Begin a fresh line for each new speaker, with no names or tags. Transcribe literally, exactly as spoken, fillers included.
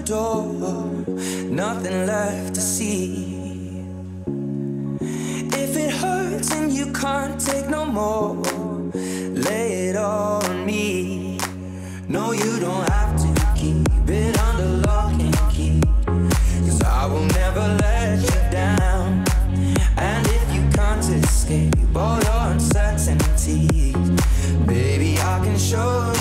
door, nothing left to see. If it hurts and you can't take no more, lay it all on me. No, you don't have to keep it under lock and key, 'cause I will never let you down. And if you can't escape all your uncertainties, baby, I can show you